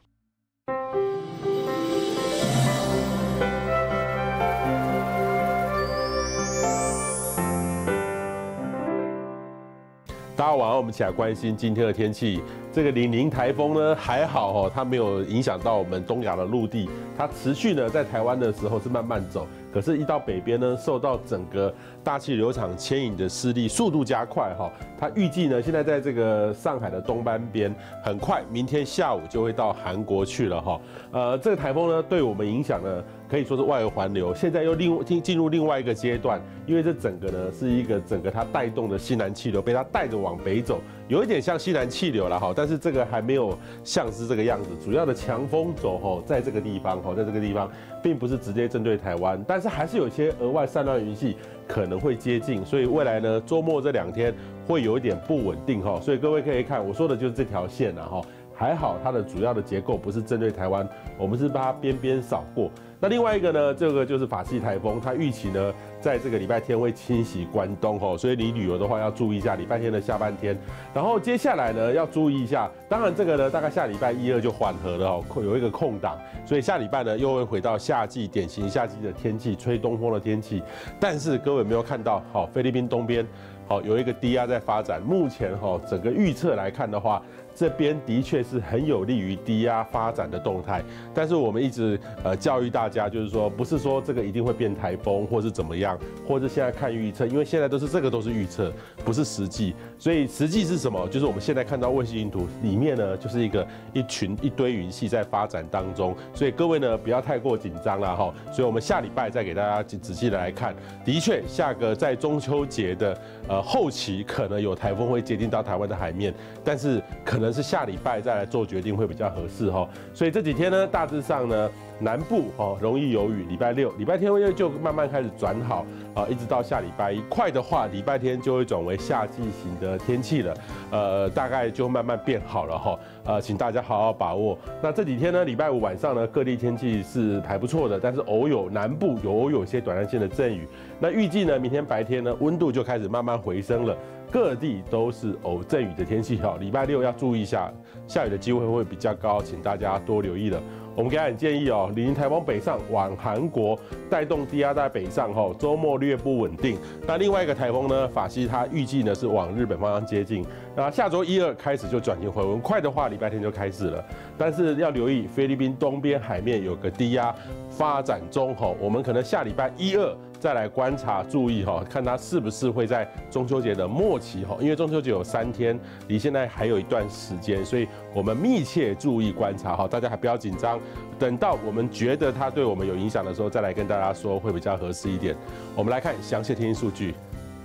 大家晚上我们一起来关心今天的天气。这个零零台风呢还好哦，它没有影响到我们东亚的陆地，它持续呢在台湾的时候是慢慢走，可是，一到北边呢，受到整个大气流场牵引的势力速度加快哈。它预计呢，现在在这个上海的东半边，很快明天下午就会到韩国去了哈。这个台风呢，对我们影响呢，可以说是外围环流，现在又进入另外一个阶段，因为这整个呢是一个整个它带动的西南气流被它带着往北走，有一点像西南气流了哈，但是这个还没有像是这个样子。主要的强风走哈，在这个地方哈，在这个地方，并不是直接针对台湾，但是还是有一些额外散乱云系可能会接近，所以未来呢，周末这2天会有一点不稳定哈，所以各位可以看我说的就是这条线了哈。还好它的主要的结构不是针对台湾，我们是把它边边扫过。那另外一个呢，这个就是法系台风，它预期呢在这个礼拜天会侵袭关东吼，所以你旅游的话要注意一下礼拜天的下半天。然后接下来呢要注意一下，当然这个呢大概下礼拜1、2就缓和了哦，有一个空档，所以下礼拜呢又会回到夏季典型夏季的天气，吹东风的天气。但是各位有没有看到，好，菲律宾东边好有一个低压在发展，目前哈整个预测来看的话，这边的确是很有利于低压发展的动态，但是我们一直教育大家，就是说不是说这个一定会变台风，或是怎么样，或是现在看预测，因为现在都是预测，不是实际，所以实际是什么？就是我们现在看到卫星云图里面呢，就是一堆云系在发展当中，所以各位呢不要太过紧张啦哈。所以我们下礼拜再给大家仔细的来看，的确下个在中秋节的后期可能有台风会接近到台湾的海面，但是可能是下礼拜再来做决定会比较合适哈。所以这几天呢，大致上呢，南部容易有雨，礼拜6、礼拜天就慢慢开始转好一直到下礼拜1，快的话礼拜天就会转为夏季型的天气了，大概就慢慢变好了哈。请大家好好把握。那这几天呢，礼拜5晚上呢，各地天气是还不错的，但是南部有一些短暂性的阵雨。那预计呢，明天白天呢，温度就开始慢慢回升了，各地都是偶阵雨的天气哈。礼拜6要注意一下，下雨的机会会比较高，请大家多留意了。我们给大家建议哦，零台风北上往韩国带动低压在北上哈，周末略不稳定。那另外一个台风呢，法西它预计呢是往日本方向接近，那下周1、2开始就转型回温，快的话礼拜天就开始了。但是要留意菲律宾东边海面有个低压发展中哈，我们可能下礼拜1、2再来观察注意哈，看它是不是会在中秋节的末期哈，因为中秋节有3天，离现在还有一段时间，所以我们密切注意观察哈，大家还不要紧张。等到我们觉得它对我们有影响的时候，再来跟大家说会比较合适一点。我们来看详细天气数据。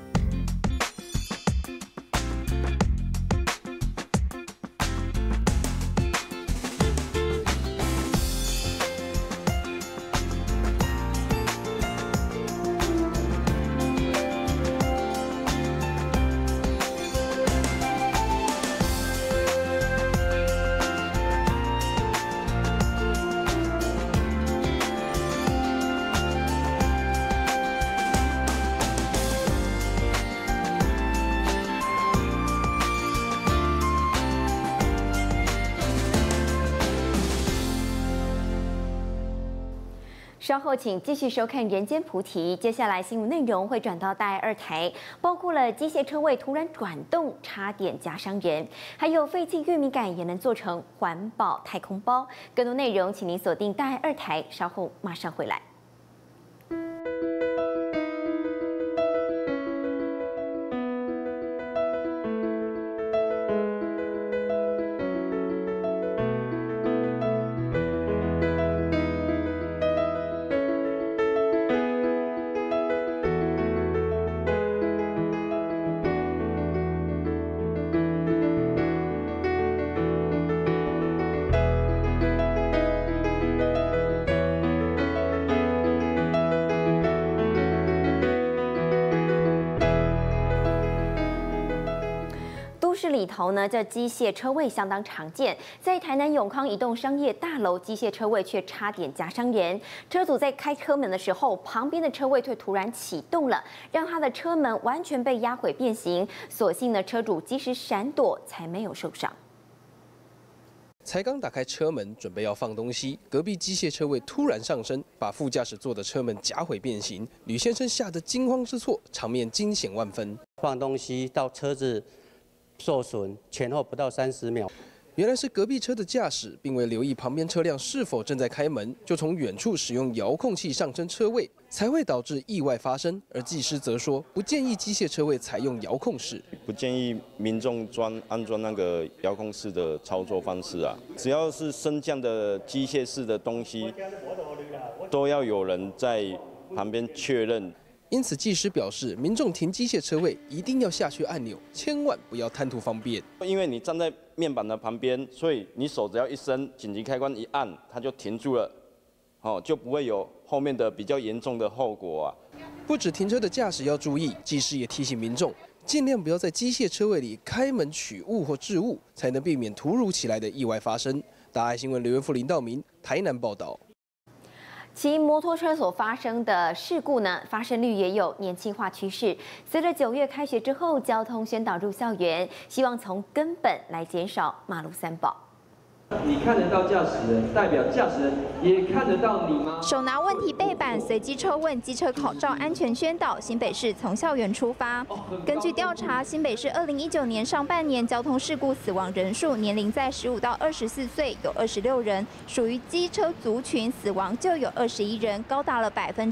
稍后请继续收看《人间菩提》，接下来新闻内容会转到大爱2台，包括了机械车位突然转动，差点夹伤人，还有废弃玉米杆也能做成环保太空包。更多内容，请您锁定大爱2台，稍后马上回来。 都市里头呢，这机械车位相当常见，在台南永康一栋商业大楼，机械车位却差点夹伤人。车主在开车门的时候，旁边的车位却突然启动了，让他的车门完全被压毁变形。所幸呢，车主及时闪躲，才没有受伤。 才刚打开车门，准备要放东西，隔壁机械车位突然上升，把副驾驶座的车门夹毁变形。吕先生吓得惊慌失措，场面惊险万分。 放东西到车子受损，前后不到30秒。 原来是隔壁车的驾驶，并未留意旁边车辆是否正在开门，就从远处使用遥控器上升车位，才会导致意外发生。而技师则说，不建议机械车位采用遥控式， 不建议民众安装那个遥控式的操作方式啊。只要是升降的机械式的东西，都要有人在旁边确认。 因此，技师表示，民众停机械车位一定要下去按钮，千万不要贪图方便。 因为你站在面板的旁边，所以你手只要一伸，紧急开关一按，它就停住了，就不会有后面的比较严重的后果啊。 不止停车的驾驶要注意，技师也提醒民众，尽量不要在机械车位里开门取物或置物，才能避免突如其来的意外发生。大爱新闻刘元富、林道明，台南报道。 骑摩托车所发生的事故呢，发生率也有年轻化趋势。随着9月开学之后，交通宣导入校园，希望从根本来减少马路三宝。 你看得到驾驶人，代表驾驶人也看得到你吗？ 手拿问题背板，随机抽问机车考照安全宣导。新北市从校园出发。根据调查，新北市2019年上半年交通事故死亡人数，年龄在15到24岁有26人，属于机车族群死亡就有21人，高达了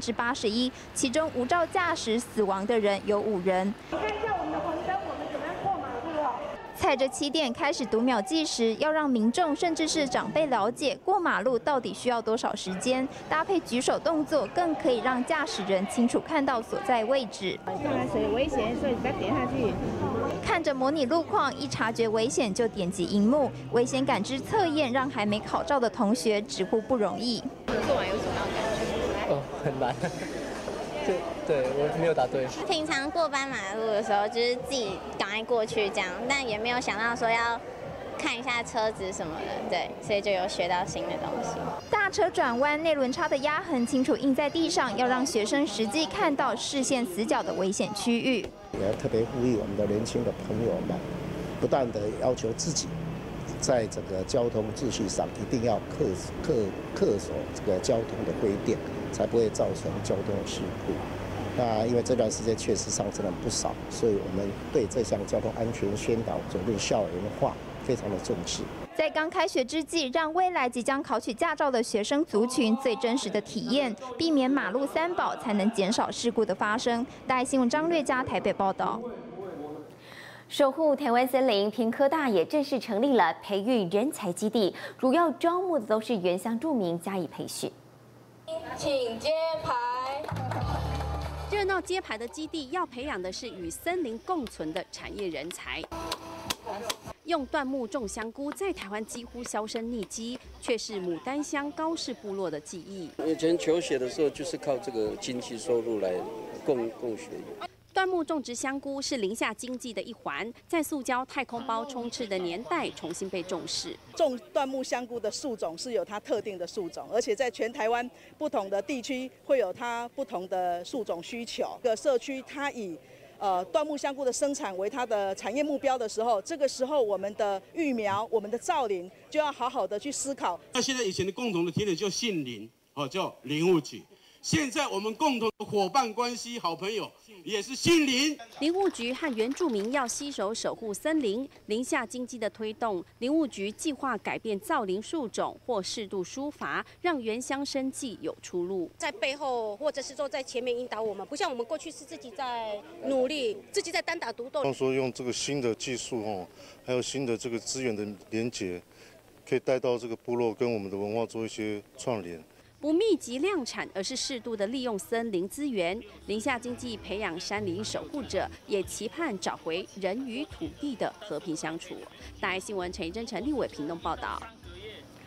81%。其中无照驾驶死亡的人有5人。看一下我们的红灯，我们怎么样过马路哦？ 踩着起点开始读秒计时，要让民众甚至是长辈了解过马路到底需要多少时间，搭配举手动作，更可以让驾驶人清楚看到所在位置。看来谁危险，所以再点下去。看着模拟路况，一察觉危险就点击荧幕，危险感知测验让还没考照的同学直呼不容易。做完有什么样的感觉？ 哦，很难。 对，我没有答对。 平常过斑马路的时候，就是自己赶快过去这样，但也没有想到说要看一下车子什么的，对，所以就有学到新的东西。 大车转弯，内轮差的压痕清楚印在地上，要让学生实际看到视线死角的危险区域。 也要特别呼吁我们的年轻的朋友们，不断的要求自己，在整个交通秩序上一定要恪守这个交通的规定，才不会造成交通事故。 那因为这段时间确实上升了不少，所以我们对这项交通安全宣导走入校园化非常的重视。 在刚开学之际，让未来即将考取驾照的学生族群最真实的体验，避免马路三宝，才能减少事故的发生。大爱新闻张略佳台北报道。 守护台湾森林，屏科大也正式成立了培育人才基地，主要招募的都是原乡住民加以培训。 请揭牌。 热闹揭牌的基地要培养的是与森林共存的产业人才。用椴木种香菇，在台湾几乎销声匿迹，却是牡丹乡高氏部落的记忆。 以前求学的时候，就是靠这个经济收入来供学。 椴木种植香菇是林下经济的一环，在塑胶太空包充斥的年代，重新被重视。 种椴木香菇的树种是有它特定的树种，而且在全台湾不同的地区会有它不同的树种需求。各社区它以椴木香菇的生产为它的产业目标的时候，这个时候我们的育苗、我们的造林就要好好的去思考。 那现在以前的共同的铁点就姓林，叫林务局。 现在我们共同的伙伴关系、好朋友也是姓林。 林务局和原住民要携手守护森林，林下经济的推动，林务局计划改变造林树种或适度疏伐，让原乡生计有出路。 在背后或者是说在前面引导我们，不像我们过去是自己在努力，自己在单打独斗。 像说用这个新的技术还有新的这个资源的连结，可以带到这个部落跟我们的文化做一些串联。 不密集量产，而是适度的利用森林资源。林下经济培养山林守护者，也期盼找回人与土地的和平相处。大爱新闻陈怡真、陈立伟屏东报道。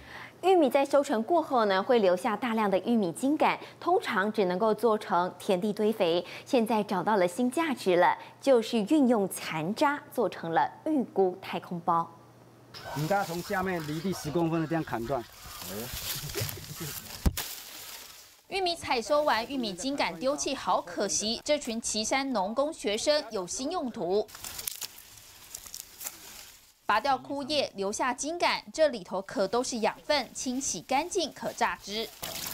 玉米在收成过后呢，会留下大量的玉米茎秆，通常只能够做成田地堆肥。现在找到了新价值了，就是运用残渣做成了预估太空包。 你刚刚从下面离地10公分的这样砍断。 玉米采收完，玉米茎秆丢弃，好可惜。这群旗山农工学生有新用途。 拔掉枯叶，留下茎秆，这里头可都是养分，清洗干净可榨汁。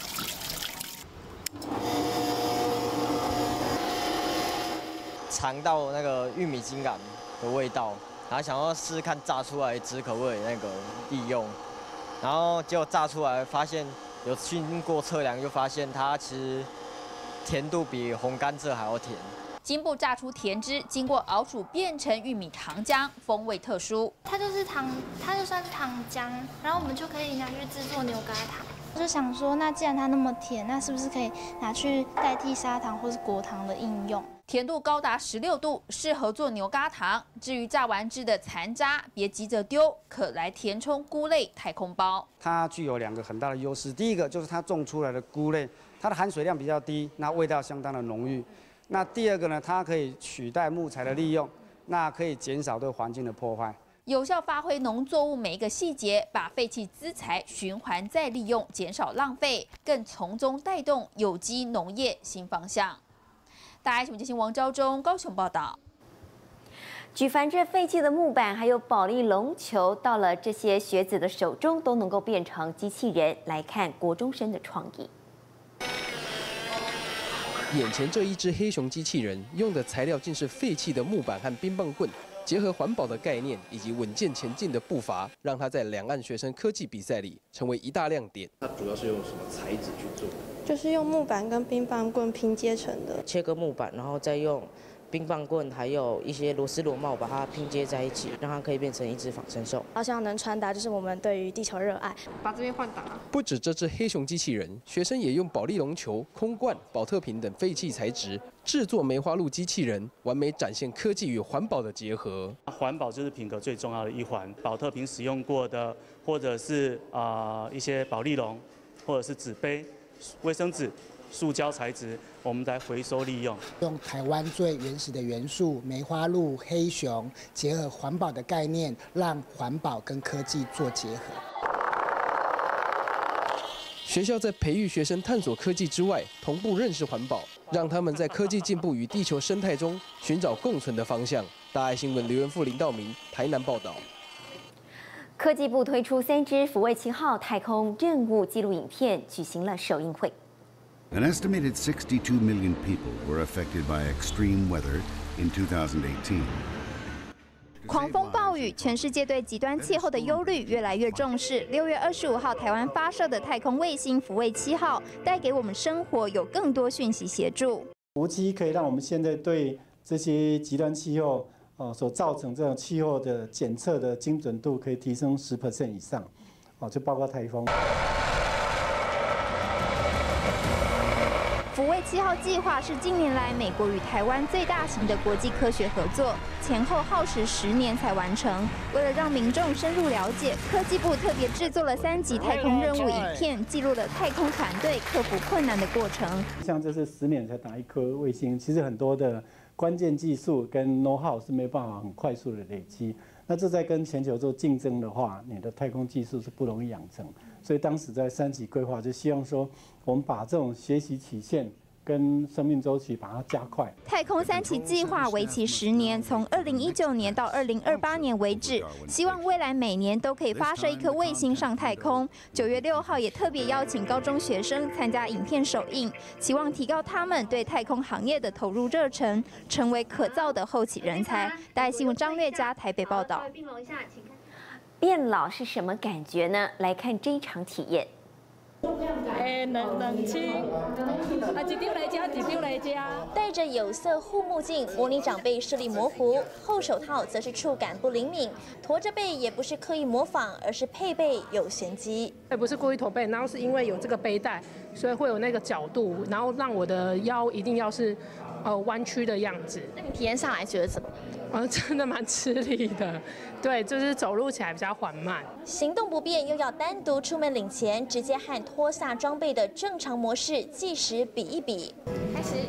尝到那个玉米茎秆的味道，然后想要试试看榨出来的汁可不可以那个利用，然后结果榨出来发现有经过测量，就发现它其实甜度比红甘蔗还要甜。 经不榨出甜汁，经过熬煮变成玉米糖浆，风味特殊。 它就是糖，它就算是糖浆，然后我们就可以拿去制作牛轧糖。我就想说，那既然它那么甜，那是不是可以拿去代替砂糖或是果糖的应用？ 甜度高达16度，适合做牛轧糖。至于榨完汁的残渣，别急着丢，可来填充菇类太空包。 它具有2个很大的优势，第一个就是它种出来的菇类，它的含水量比较低，那味道相当的浓郁。 那第二个呢，它可以取代木材的利用，那可以减少对环境的破坏， 有效发挥农作物每一个细节，把废弃资材循环再利用，减少浪费，更从中带动有机农业新方向。大爱新闻节新王昭忠高雄报道。 举凡这废弃的木板还有保丽龙球，到了这些学子的手中，都能够变成机器人。来看国中生的创意。 眼前这一只黑熊机器人用的材料竟是废弃的木板和冰棒棍，结合环保的概念以及稳健前进的步伐，让它在两岸学生科技比赛里成为一大亮点。 它主要是用什么材质去做？ 就是用木板跟冰棒棍拼接成的。 切割木板，然后再用冰棒棍还有一些螺丝螺帽把它拼接在一起，让它可以变成一只仿生兽。 好像能传达就是我们对于地球热爱。 把这边换挡。 不止这只黑熊机器人，学生也用保丽龙球、空罐、保特瓶等废弃材质制作梅花鹿机器人，完美展现科技与环保的结合。 环保就是品格最重要的一环，保特瓶使用过的，或者是一些保丽龙，或者是纸杯、卫生纸。 塑胶材质，我们来回收利用， 用台湾最原始的元素梅花鹿、黑熊，结合环保的概念，让环保跟科技做结合。 学校在培育学生探索科技之外，同步认识环保，让他们在科技进步与地球生态中寻找共存的方向。大爱新闻刘元富、林道明，台南报道。 科技部推出3支福卫7号太空任务纪录影片，举行了首映会。 An estimated 62 million people were affected by extreme weather in 2018. 狂风暴雨，全世界对极端气候的忧虑越来越重视。6月25号，台湾发射的太空卫星福卫7号，带给我们生活有更多讯息协助。 福7可以让我们现在对这些极端气候所造成这种气候的检测的精准度可以提升10% 以上，就包括台风。 福卫7号计划是近年来美国与台湾最大型的国际科学合作，前后耗时10年才完成。为了让民众深入了解，科技部特别制作了3集太空任务影片，记录了太空团队克服困难的过程。 像这是10年才打一颗卫星，其实很多的关键技术跟 know how 是没办法很快速的累积。那这在跟全球做竞争的话，你的太空技术是不容易养成。 所以当时在3级规划，就希望说，我们把这种学习曲线跟生命周期把它加快。 太空3期计划为期10年，从2019年到2028年为止，希望未来每年都可以发射一颗卫星上太空。9月6号也特别邀请高中学生参加影片首映，期望提高他们对太空行业的投入热忱，成为可造的后起人才。大爱新闻张月佳台北报道。 变老是什么感觉呢？来看这一场体验。 冷清，一张来加，一张来加。 戴着有色护目镜，模拟长辈视力模糊；厚手套则是触感不灵敏。驼着背也不是刻意模仿，而是配备有玄机。 也不是故意驼背，然后是因为有这个背带，所以会有那个角度，然后让我的腰一定要是弯曲的样子。 那你体验上来觉得怎么？ 真的蛮吃力的，对，就是走路起来比较缓慢。 行动不便又要单独出门领钱，直接和脱下装备的正常模式计时比一比。开始。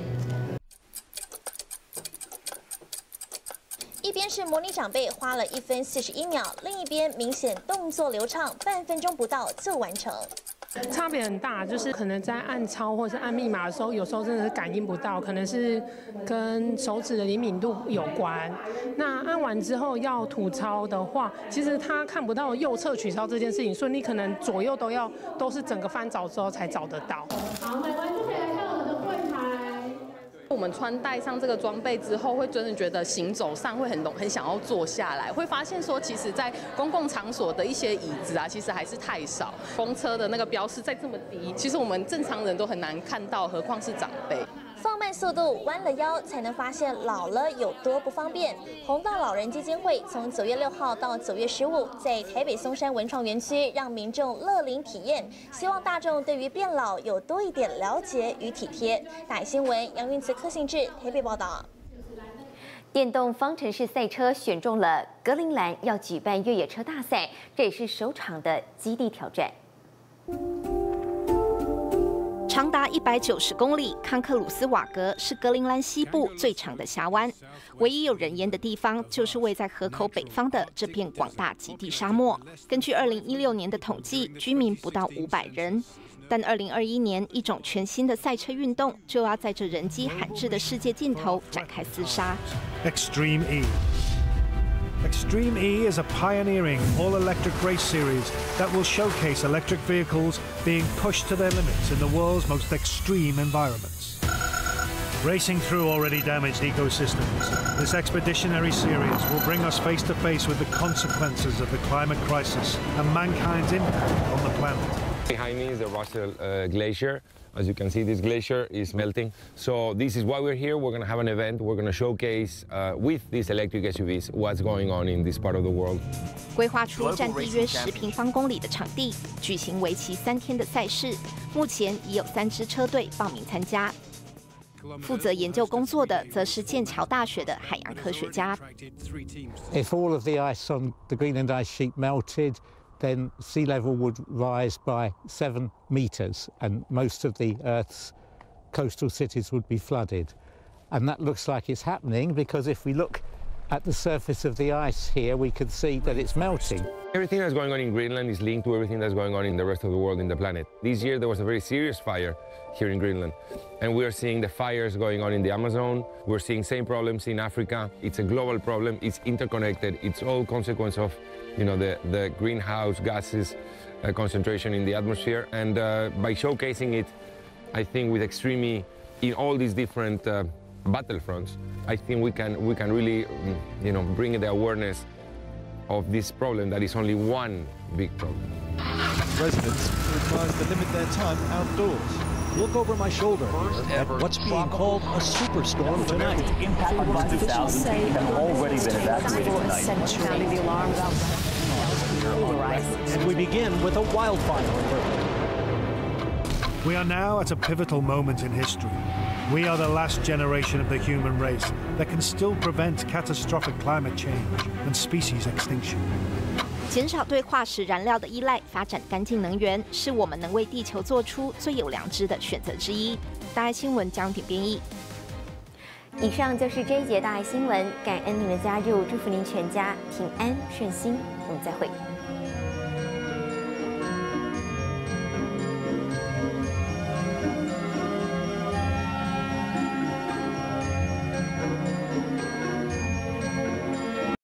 一边是模拟长辈花了1分41秒，另一边明显动作流畅，半分钟不到就完成。 差别很大，就是可能在按钞或是按密码的时候，有时候真的是感应不到，可能是跟手指的灵敏度有关。那按完之后要吐钞的话，其实他看不到右侧取钞这件事情，所以你可能左右都是整个翻找之后才找得到。 好，买完就可以来看我们的柜台。 我们穿戴上这个装备之后，会真的觉得行走上会很想要坐下来，会发现说，其实，在公共场所的一些椅子啊，其实还是太少。公车的那个标示在这么低，其实我们正常人都很难看到，何况是长辈。 放慢速度，弯了腰，才能发现老了有多不方便。弘道老人基金会从9月6号到9月15，在台北松山文创园区让民众乐龄体验，希望大众对于变老有多一点了解与体贴。大爱新闻杨云慈、柯信志台北报道。 电动方程式赛车选中了格陵兰，要举办越野车大赛，这也是首场的基地挑战。 长达190公里，康克鲁斯瓦格是格陵兰西部最长的峡湾，唯一有人烟的地方就是位在河口北方的这片广大极地沙漠。根据2016年的统计，居民不到500人。但2021年，一种全新的赛车运动就要在这人迹罕至的世界尽头展开厮杀。 Extreme E.Extreme E is a pioneering all-electric race series that will showcase electric vehicles being pushed to their limits in the world's most extreme environments. Racing through already damaged ecosystems, this expeditionary series will bring us face to face with the consequences of the climate crisis and mankind's impact on the planet. Behind me is the Russell Glacier. As you can see, this glacier is melting. So this is why we're here. We're going to have an event. We're going to showcase with these electric SUVs what's going on in this part of the world. 规划出占地约10平方公里的场地，举行为期3天的赛事。目前已有3支车队报名参加。负责研究工作的则是剑桥大学的海洋科学家。 If all of the ice on the Greenland ice sheet melted, then sea level would rise by 7 meters, and most of the Earth's coastal cities would be flooded. And that looks like it's happening because if we look at the surface of the ice here, we can see that it's melting. Everything that's going on in Greenland is linked to everything that's going on in the rest of the world, in the planet. This year there was a very serious fire here in Greenland, and we are seeing the fires going on in the Amazon. We're seeing same problems in Africa. It's a global problem. It's interconnected. It's all consequence of the greenhouse gases concentration in the atmosphere. And by showcasing it, I think with Extreme in all these different battlefronts, I think we can really bring the awareness of this problem that is only one big problem. Residents are advised to limit their time outdoors. Look over my shoulder at what's being called a superstorm tonight. Officials say have already been evacuated tonight. Sounding the alarm about and we begin with a wildfire alert. We are now at a pivotal moment in history. We are the last generation of the human race that can still prevent catastrophic climate change and species extinction. 减少对化石燃料的依赖，发展干净能源，是我们能为地球做出最有良知的选择之一。大爱新闻江婷编译。 以上就是这一节大爱新闻，感恩您的加入，祝福您全家平安顺心，我们再会。